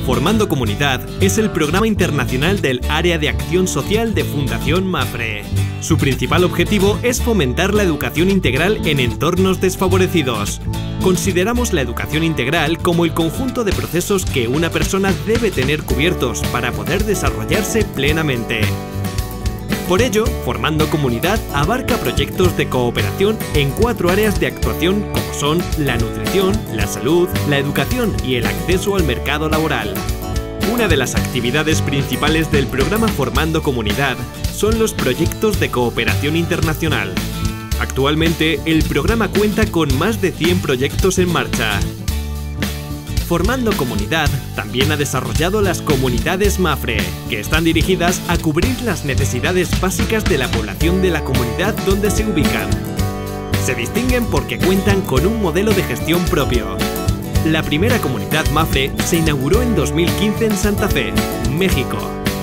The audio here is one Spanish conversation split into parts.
Formando Comunidad es el programa internacional del Área de Acción Social de Fundación Mapfre. Su principal objetivo es fomentar la educación integral en entornos desfavorecidos. Consideramos la educación integral como el conjunto de procesos que una persona debe tener cubiertos para poder desarrollarse plenamente. Por ello, Formando Comunidad abarca proyectos de cooperación en 4 áreas de actuación como son la nutrición, la salud, la educación y el acceso al mercado laboral. Una de las actividades principales del programa Formando Comunidad son los proyectos de cooperación internacional. Actualmente, el programa cuenta con más de 100 proyectos en marcha. Formando Comunidad también ha desarrollado las comunidades Mapfre, que están dirigidas a cubrir las necesidades básicas de la población de la comunidad donde se ubican. Se distinguen porque cuentan con un modelo de gestión propio. La primera comunidad Mapfre se inauguró en 2015 en Santa Fe, México.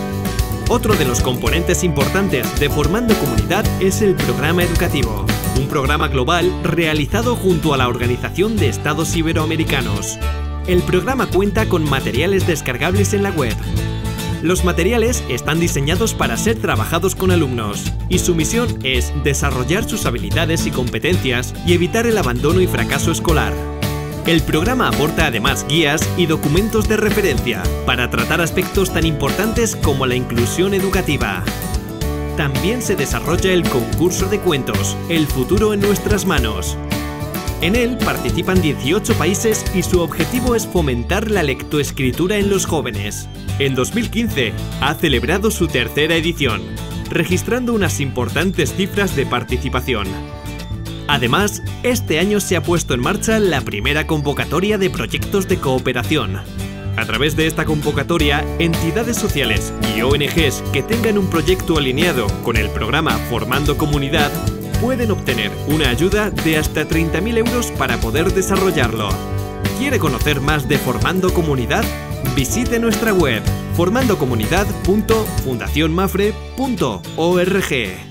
Otro de los componentes importantes de Formando Comunidad es el programa educativo, un programa global realizado junto a la Organización de Estados Iberoamericanos. El programa cuenta con materiales descargables en la web. Los materiales están diseñados para ser trabajados con alumnos y su misión es desarrollar sus habilidades y competencias y evitar el abandono y fracaso escolar. El programa aporta además guías y documentos de referencia para tratar aspectos tan importantes como la inclusión educativa. También se desarrolla el concurso de cuentos, El futuro en nuestras manos. En él participan 18 países y su objetivo es fomentar la lectoescritura en los jóvenes. En 2015 ha celebrado su 3ª edición, registrando unas importantes cifras de participación. Además, este año se ha puesto en marcha la primera convocatoria de proyectos de cooperación. A través de esta convocatoria, entidades sociales y ONGs que tengan un proyecto alineado con el programa Formando Comunidad pueden obtener una ayuda de hasta 30.000 euros para poder desarrollarlo. ¿Quiere conocer más de Formando Comunidad? Visite nuestra web formandocomunidad.fundacionmapfre.org.